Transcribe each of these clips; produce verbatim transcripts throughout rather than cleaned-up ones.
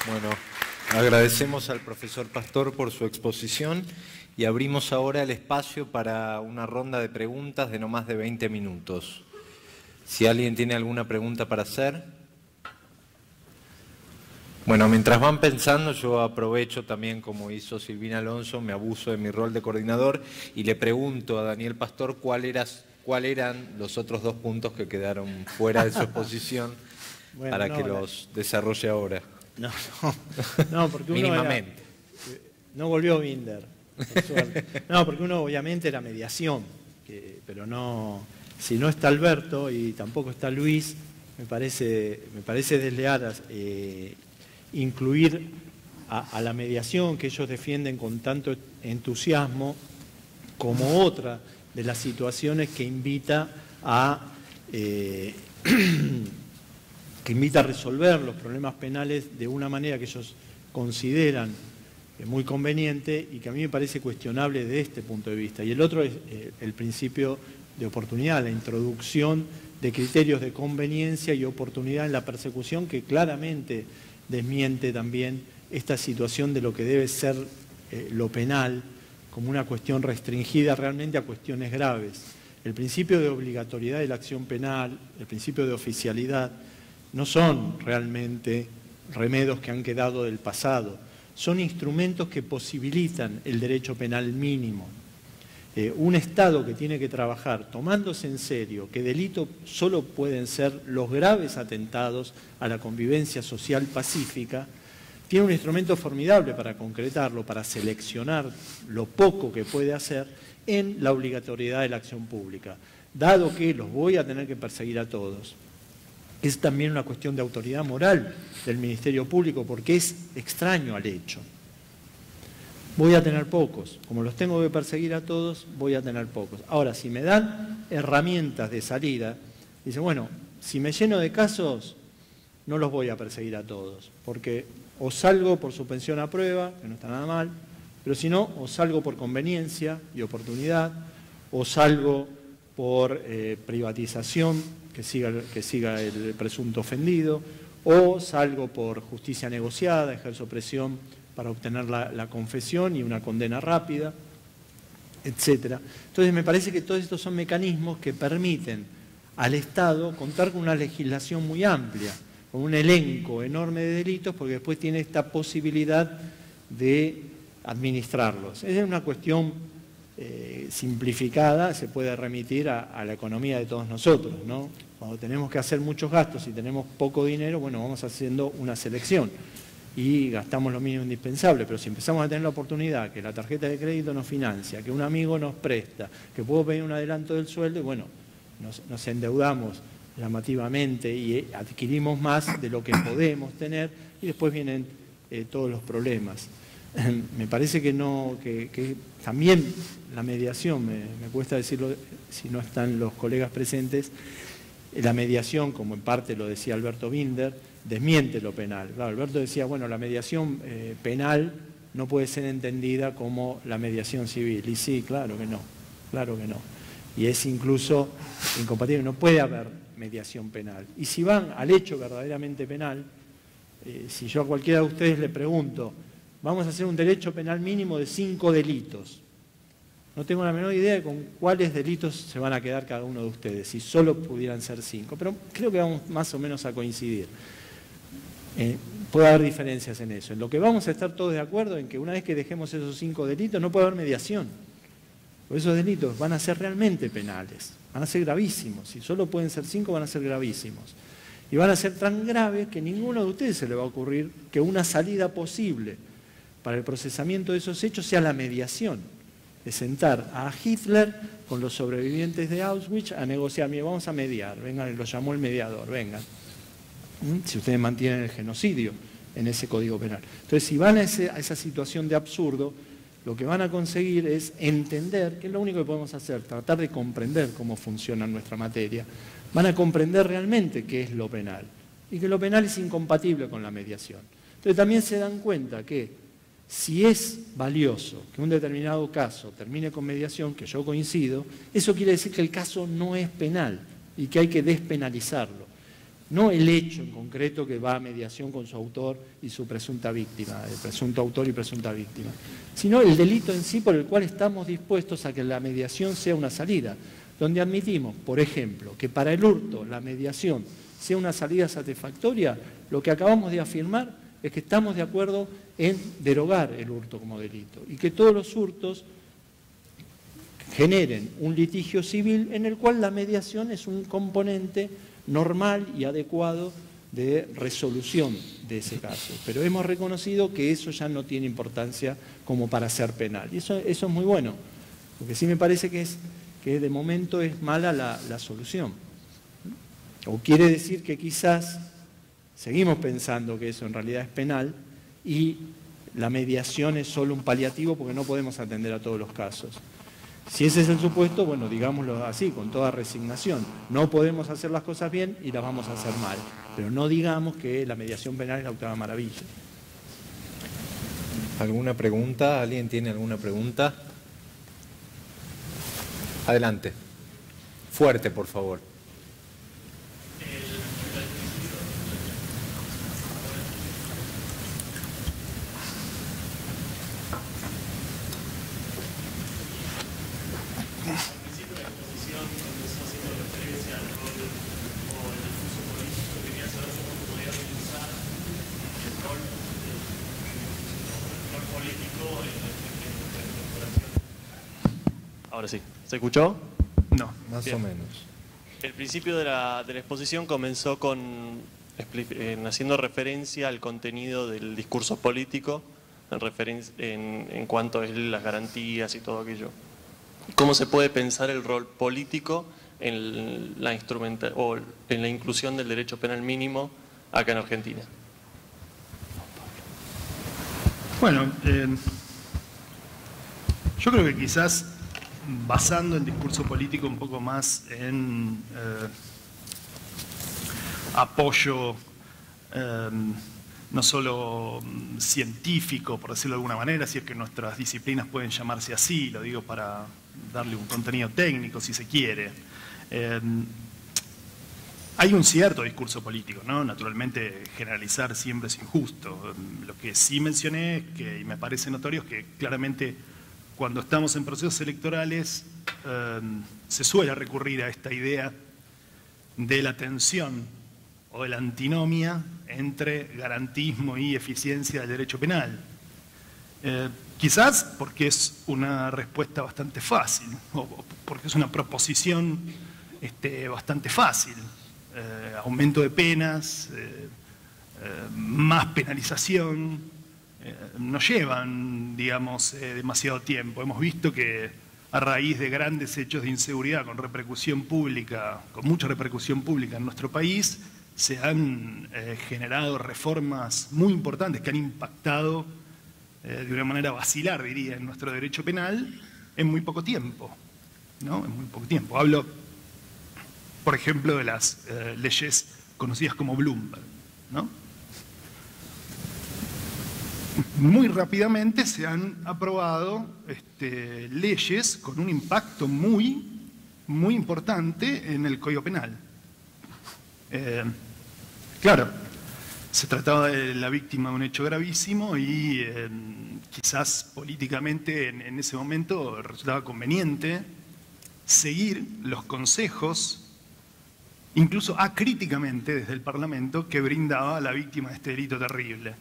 Bueno, agradecemos al profesor Pastor por su exposición y abrimos ahora el espacio para una ronda de preguntas de no más de veinte minutos. Si alguien tiene alguna pregunta para hacer. Bueno, mientras van pensando, yo aprovecho también, como hizo Silvina Alonso, me abuso de mi rol de coordinador y le pregunto a Daniel Pastor cuál eras, cuál eran los otros dos puntos que quedaron fuera de su exposición bueno, para no, que los la... desarrolle ahora. No, no, no, porque uno mínimamente. Era, no volvió Binder, por suerte. No, porque uno obviamente era mediación, que, pero no, si no está Alberto y tampoco está Luis, me parece, me parece desleal eh, incluir a, a la mediación que ellos defienden con tanto entusiasmo como otra de las situaciones que invita a eh, que invita a resolver los problemas penales de una manera que ellos consideran muy conveniente y que a mí me parece cuestionable de este punto de vista. Y el otro es eh, el principio de oportunidad, la introducción de criterios de conveniencia y oportunidad en la persecución que claramente desmiente también esta situación de lo que debe ser eh, lo penal como una cuestión restringida realmente a cuestiones graves. El principio de obligatoriedad de la acción penal, el principio de oficialidad, no son realmente remedios que han quedado del pasado, son instrumentos que posibilitan el derecho penal mínimo. Eh, un Estado que tiene que trabajar tomándose en serio que delitos solo pueden ser los graves atentados a la convivencia social pacífica, tiene un instrumento formidable para concretarlo, para seleccionar lo poco que puede hacer en la obligatoriedad de la acción pública. Dado que los voy a tener que perseguir a todos, es también una cuestión de autoridad moral del Ministerio Público porque es extraño al hecho. Voy a tener pocos, como los tengo que perseguir a todos, voy a tener pocos. Ahora, si me dan herramientas de salida, dice, bueno, si me lleno de casos, no los voy a perseguir a todos, porque o salgo por suspensión a prueba, que no está nada mal, pero si no, o salgo por conveniencia y oportunidad, o salgo por eh, privatización, que siga, que siga el presunto ofendido, o salgo por justicia negociada, ejerzo presión para obtener la, la confesión y una condena rápida, etcétera. Entonces me parece que todos estos son mecanismos que permiten al Estado contar con una legislación muy amplia, con un elenco enorme de delitos, porque después tiene esta posibilidad de administrarlos. Es una cuestión Eh, simplificada, se puede remitir a, a la economía de todos nosotros, ¿no? Cuando tenemos que hacer muchos gastos y tenemos poco dinero, bueno, vamos haciendo una selección y gastamos lo mínimo indispensable, pero si empezamos a tener la oportunidad que la tarjeta de crédito nos financia, que un amigo nos presta, que puedo pedir un adelanto del sueldo, y bueno, nos, nos endeudamos llamativamente y adquirimos más de lo que podemos tener y después vienen eh, todos los problemas. Me parece que no, que, que también la mediación, me, me cuesta decirlo si no están los colegas presentes, la mediación, como en parte lo decía Alberto Binder, desmiente lo penal. Claro, Alberto decía, bueno, la mediación eh, penal no puede ser entendida como la mediación civil. Y sí, claro que no, claro que no. Y es incluso incompatible, no puede haber mediación penal. Y si van al hecho verdaderamente penal, eh, si yo a cualquiera de ustedes le pregunto, vamos a hacer un derecho penal mínimo de cinco delitos. No tengo la menor idea de con cuáles delitos se van a quedar cada uno de ustedes, si solo pudieran ser cinco. Pero creo que vamos más o menos a coincidir. Eh, puede haber diferencias en eso. En lo que vamos a estar todos de acuerdo en que una vez que dejemos esos cinco delitos no puede haber mediación. Porque esos delitos van a ser realmente penales, van a ser gravísimos. Si solo pueden ser cinco, van a ser gravísimos. Y van a ser tan graves que ninguno de ustedes se le va a ocurrir que una salida posible para el procesamiento de esos hechos sea la mediación, de sentar a Hitler con los sobrevivientes de Auschwitz a negociar, mire, vamos a mediar, vengan, lo llamó el mediador, vengan, ¿Mm? si ustedes mantienen el genocidio en ese código penal. Entonces, si van a, ese, a esa situación de absurdo, lo que van a conseguir es entender, que es lo único que podemos hacer, tratar de comprender cómo funciona nuestra materia, van a comprender realmente qué es lo penal, y que lo penal es incompatible con la mediación. Entonces, también se dan cuenta que si es valioso que un determinado caso termine con mediación, que yo coincido, eso quiere decir que el caso no es penal y que hay que despenalizarlo. no el hecho en concreto que va a mediación con su autor y su presunta víctima, el presunto autor y presunta víctima, sino el delito en sí por el cual estamos dispuestos a que la mediación sea una salida, donde admitimos, por ejemplo, que para el hurto la mediación sea una salida satisfactoria. Lo que acabamos de afirmar es que estamos de acuerdo en derogar el hurto como delito y que todos los hurtos generen un litigio civil en el cual la mediación es un componente normal y adecuado de resolución de ese caso. Pero hemos reconocido que eso ya no tiene importancia como para ser penal. Y eso, eso es muy bueno, porque sí me parece que, es, que de momento es mala la, la solución. O quiere decir que quizás seguimos pensando que eso en realidad es penal y la mediación es solo un paliativo porque no podemos atender a todos los casos. Si ese es el supuesto, bueno, digámoslo así, con toda resignación. No podemos hacer las cosas bien y las vamos a hacer mal. Pero no digamos que la mediación penal es la octava maravilla. ¿Alguna pregunta? ¿Alguien tiene alguna pregunta? Adelante. Fuerte, por favor. Ahora sí. ¿Se escuchó? No, más Bien. o menos. El principio de la, de la exposición comenzó con en, haciendo referencia al contenido del discurso político en, referen en, en cuanto a las garantías y todo aquello. ¿Cómo se puede pensar el rol político en la, instrumenta o en la inclusión del derecho penal mínimo acá en Argentina? Bueno, eh, yo creo que quizás basando el discurso político un poco más en eh, apoyo eh, no solo científico, por decirlo de alguna manera, si es que nuestras disciplinas pueden llamarse así, lo digo para darle un contenido técnico si se quiere. Eh, hay un cierto discurso político, ¿no? Naturalmente generalizar siempre es injusto. Lo que sí mencioné es que, y me parece notorio, es que claramente cuando estamos en procesos electorales eh, se suele recurrir a esta idea de la tensión o de la antinomia entre garantismo y eficiencia del derecho penal. Eh, quizás porque es una respuesta bastante fácil, o porque es una proposición este, bastante fácil. Eh, aumento de penas, eh, eh, más penalización, Eh, no llevan, digamos, eh, demasiado tiempo. Hemos visto que a raíz de grandes hechos de inseguridad con repercusión pública, con mucha repercusión pública en nuestro país, se han eh, generado reformas muy importantes que han impactado eh, de una manera vacilar, diría, en nuestro derecho penal en muy poco tiempo, ¿no? En muy poco tiempo. Hablo, por ejemplo, de las eh, leyes conocidas como Bloomberg, ¿no? Muy rápidamente se han aprobado este, leyes con un impacto muy, muy importante en el Código Penal. Eh, claro, se trataba de la víctima de un hecho gravísimo y eh, quizás políticamente en, en ese momento resultaba conveniente seguir los consejos, incluso acríticamente desde el Parlamento, que brindaba a la víctima de este delito terrible.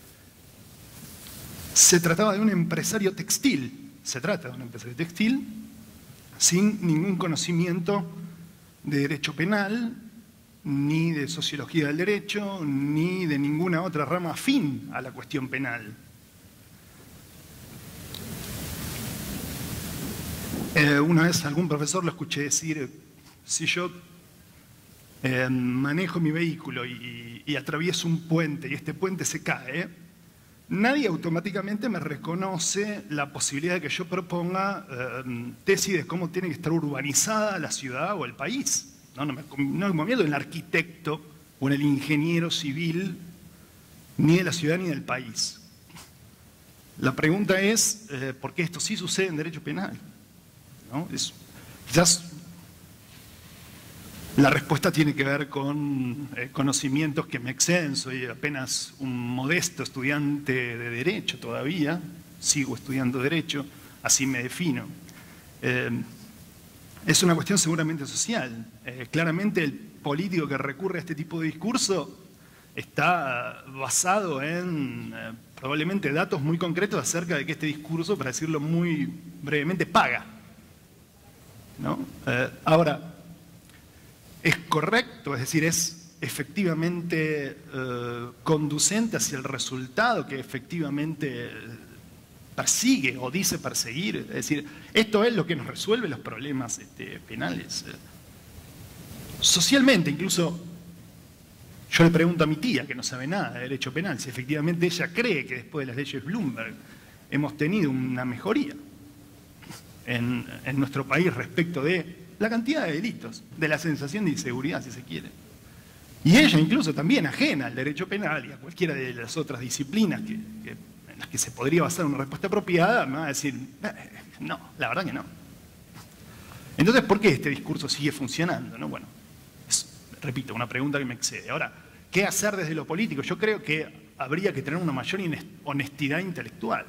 Se trataba de un empresario textil, se trata de un empresario textil sin ningún conocimiento de derecho penal, ni de sociología del derecho, ni de ninguna otra rama afín a la cuestión penal. Eh, una vez algún profesor lo escuché decir, si yo eh, manejo mi vehículo y, y atravieso un puente y este puente se cae, nadie automáticamente me reconoce la posibilidad de que yo proponga eh, tesis de cómo tiene que estar urbanizada la ciudad o el país. No, no me, no me miedo en el arquitecto o en el ingeniero civil, ni de la ciudad ni del país. La pregunta es, eh, ¿por qué esto sí sucede en derecho penal? ¿No? Es, quizás la respuesta tiene que ver con eh, conocimientos que me exceden. Soy apenas un modesto estudiante de Derecho todavía, sigo estudiando Derecho, así me defino. Eh, es una cuestión seguramente social. Eh, claramente el político que recurre a este tipo de discurso está basado en eh, probablemente datos muy concretos acerca de que este discurso, para decirlo muy brevemente, paga, ¿no? Eh, ahora, es correcto, es decir, es efectivamente eh, conducente hacia el resultado que efectivamente persigue o dice perseguir. Es decir, esto es lo que nos resuelve los problemas este, penales. Socialmente, incluso, yo le pregunto a mi tía, que no sabe nada de derecho penal, si efectivamente ella cree que después de las leyes Bloomberg hemos tenido una mejoría en, en nuestro país respecto de la cantidad de delitos, de la sensación de inseguridad, si se quiere. Y ella incluso también ajena al derecho penal y a cualquiera de las otras disciplinas que, que, en las que se podría basar una respuesta apropiada, me va a decir, eh, no, la verdad que no. Entonces, ¿por qué este discurso sigue funcionando? ¿No? Bueno, es, repito, una pregunta que me excede. Ahora, ¿qué hacer desde lo político? Yo creo que habría que tener una mayor honestidad intelectual.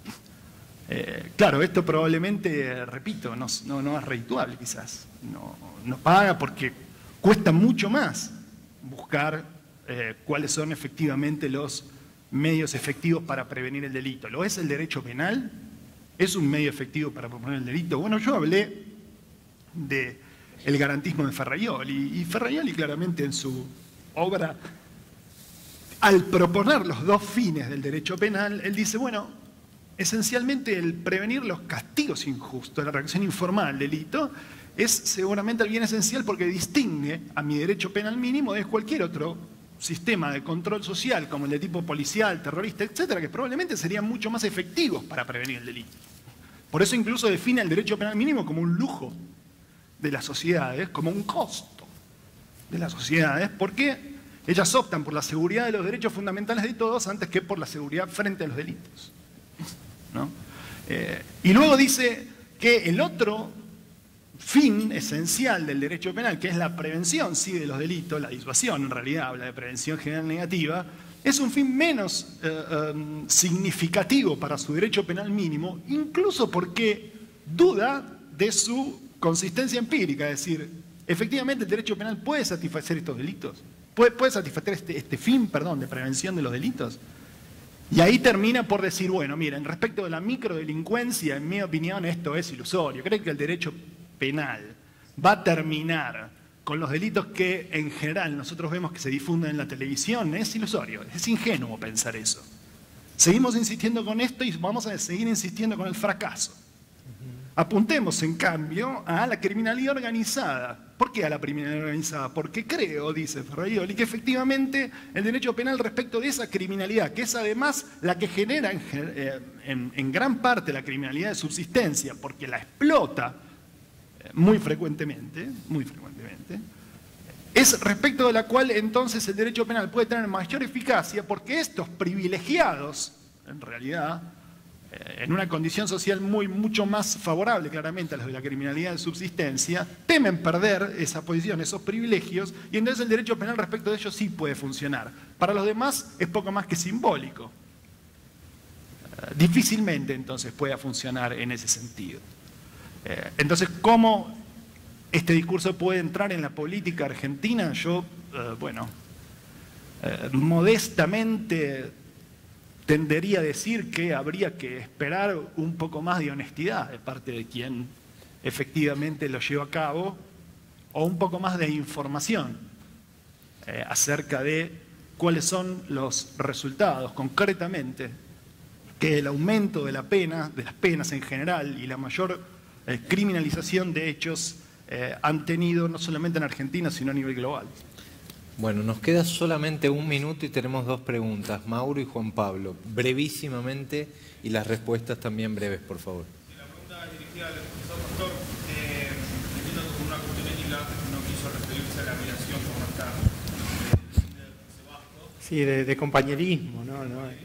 Eh, claro, esto probablemente, repito, no, no, no es redituable quizás, no, no paga porque cuesta mucho más buscar eh, cuáles son efectivamente los medios efectivos para prevenir el delito. ¿Lo es el derecho penal? ¿Es un medio efectivo para prevenir el delito? Bueno, yo hablé del garantismo de Ferraioli, y Ferraioli claramente en su obra, al proponer los dos fines del derecho penal, él dice, bueno, esencialmente el prevenir los castigos injustos, la reacción informal al delito, es seguramente el bien esencial porque distingue a mi derecho penal mínimo de cualquier otro sistema de control social, como el de tipo policial, terrorista, etcétera, que probablemente serían mucho más efectivos para prevenir el delito. Por eso incluso define el derecho penal mínimo como un lujo de las sociedades, como un costo de las sociedades, porque ellas optan por la seguridad de los derechos fundamentales de todos antes que por la seguridad frente a los delitos, ¿no? Eh, y luego dice que el otro fin esencial del derecho penal, que es la prevención, sí, de los delitos, la disuasión en realidad, habla de prevención general negativa, es un fin menos eh, eh, significativo para su derecho penal mínimo, incluso porque duda de su consistencia empírica, es decir, efectivamente el derecho penal puede satisfacer estos delitos, puede, puede satisfacer este, este fin, perdón, de prevención de los delitos. Y ahí termina por decir, bueno, miren, respecto de la microdelincuencia, en mi opinión esto es ilusorio. Creo que el derecho penal va a terminar con los delitos que en general nosotros vemos que se difunden en la televisión. Es ilusorio, es ingenuo pensar eso. Seguimos insistiendo con esto y vamos a seguir insistiendo con el fracaso. Apuntemos, en cambio, a la criminalidad organizada. ¿Por qué a la criminalidad organizada? Porque creo, dice Ferraioli, que efectivamente el derecho penal respecto de esa criminalidad, que es además la que genera en, en, en gran parte la criminalidad de subsistencia, porque la explota muy frecuentemente, muy frecuentemente, es respecto de la cual entonces el derecho penal puede tener mayor eficacia, porque estos privilegiados, en realidad, en una condición social muy, mucho más favorable claramente a los de la criminalidad de subsistencia, temen perder esa posición, esos privilegios, y entonces el derecho penal respecto de ellos sí puede funcionar. Para los demás es poco más que simbólico. Difícilmente entonces pueda funcionar en ese sentido. Entonces, ¿cómo este discurso puede entrar en la política argentina? Yo, eh, bueno, eh, modestamente tendería a decir que habría que esperar un poco más de honestidad de parte de quien efectivamente lo lleva a cabo, o un poco más de información eh, acerca de cuáles son los resultados concretamente que el aumento de la pena, de las penas en general y la mayor eh, criminalización de hechos eh, han tenido no solamente en Argentina sino a nivel global. Bueno, nos queda solamente un minuto y tenemos dos preguntas, Mauro y Juan Pablo, brevísimamente, y las respuestas también breves, por favor. Sí, la pregunta es dirigida al profesor Pastor. Eh, entiendo que por una cuestión ética no quiso referirse a la relación como está de Sebasco. Sí, de, de compañerismo, ¿no? no eh,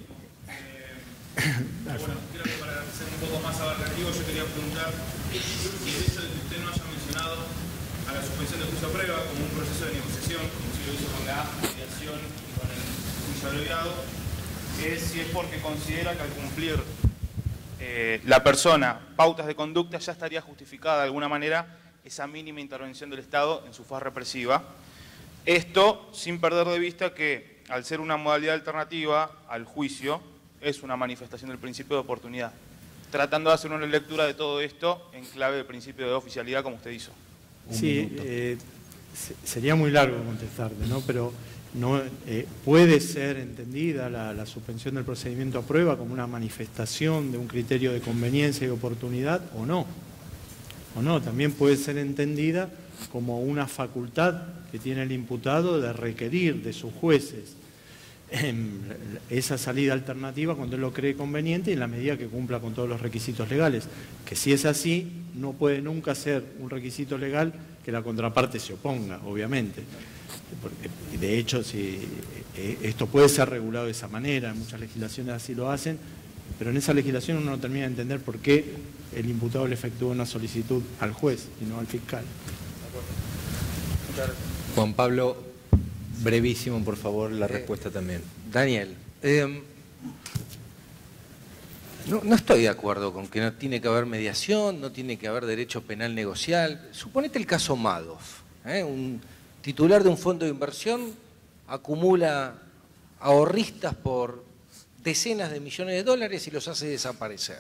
bueno, creo que para ser un poco más abarcativo, yo quería preguntar si el hecho de que usted no haya mencionado a la suspensión del juicio a prueba como un proceso de negociación, como si lo hizo con la mediación y con el juicio abreviado, es si es porque considera que al cumplir eh, la persona pautas de conducta ya estaría justificada de alguna manera esa mínima intervención del Estado en su faz represiva. Esto sin perder de vista que, al ser una modalidad alternativa al juicio, es una manifestación del principio de oportunidad, tratando de hacer una lectura de todo esto en clave del principio de oficialidad, como usted hizo. Sí, eh, sería muy largo contestarte, ¿no? Pero no, eh, puede ser entendida la, la suspensión del procedimiento a prueba como una manifestación de un criterio de conveniencia y oportunidad, o no. O no, también puede ser entendida como una facultad que tiene el imputado de requerir de sus jueces esa salida alternativa cuando él lo cree conveniente y en la medida que cumpla con todos los requisitos legales. Que si es así, no puede nunca ser un requisito legal que la contraparte se oponga, obviamente. Porque, de hecho, si, eh, esto puede ser regulado de esa manera, en muchas legislaciones así lo hacen, pero en esa legislación uno no termina de entender por qué el imputado le efectúa una solicitud al juez y no al fiscal. Juan Pablo, brevísimo, por favor, la respuesta eh, también. Daniel, eh, no, no estoy de acuerdo con que no tiene que haber mediación, no tiene que haber derecho penal negocial. Suponete el caso Madoff, ¿eh? Un titular de un fondo de inversión acumula ahorristas por decenas de millones de dólares y los hace desaparecer.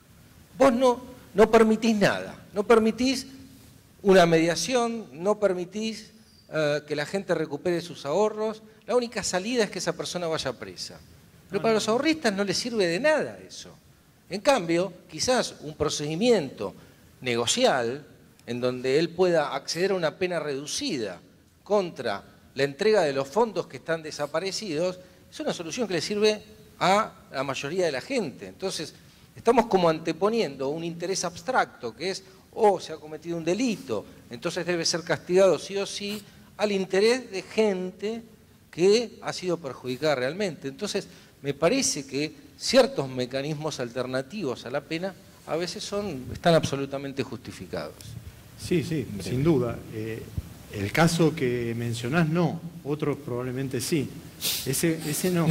Vos no, no permitís nada, no permitís una mediación, no permitís uh, que la gente recupere sus ahorros, la única salida es que esa persona vaya presa. Pero para los ahorristas no les sirve de nada eso. En cambio, quizás un procedimiento negocial en donde él pueda acceder a una pena reducida contra la entrega de los fondos que están desaparecidos, es una solución que le sirve a la mayoría de la gente. Entonces, estamos como anteponiendo un interés abstracto, que es, oh, se ha cometido un delito, entonces debe ser castigado sí o sí, al interés de gente que ha sido perjudicada realmente. Entonces, me parece que ciertos mecanismos alternativos a la pena a veces son, están absolutamente justificados. Sí, sí, sin duda. Eh, el caso que mencionás no, otros probablemente sí. Ese, ese no.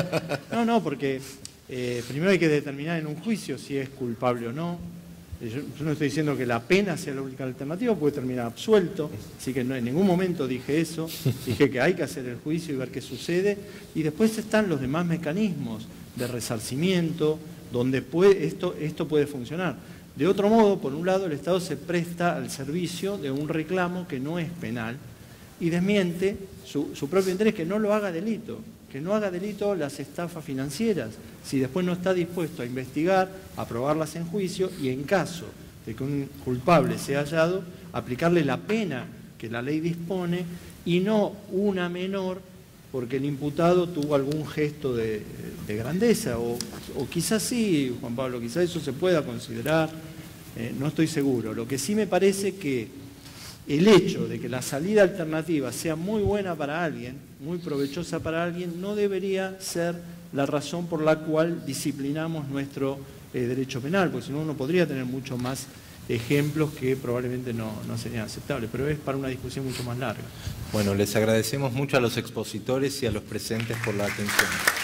No, no, porque eh, primero hay que determinar en un juicio si es culpable o no. Yo, yo no estoy diciendo que la pena sea la única alternativa, puede terminar absuelto, así que no, en ningún momento dije eso. Dije que hay que hacer el juicio y ver qué sucede. Y después están los demás mecanismos de resarcimiento, donde puede, esto, esto puede funcionar. De otro modo, por un lado, el Estado se presta al servicio de un reclamo que no es penal y desmiente su, su propio interés, que no lo haga delito, que no haga delito las estafas financieras, si después no está dispuesto a investigar, a probarlas en juicio y en caso de que un culpable sea hallado, aplicarle la pena que la ley dispone y no una menor porque el imputado tuvo algún gesto de, de grandeza, o, o quizás sí, Juan Pablo, quizás eso se pueda considerar, eh, no estoy seguro. Lo que sí me parece que el hecho de que la salida alternativa sea muy buena para alguien, muy provechosa para alguien, no debería ser la razón por la cual disciplinamos nuestro eh, derecho penal, porque si no uno podría tener muchos más ejemplos que probablemente no, no serían aceptables, pero es para una discusión mucho más larga. Bueno, les agradecemos mucho a los expositores y a los presentes por la atención.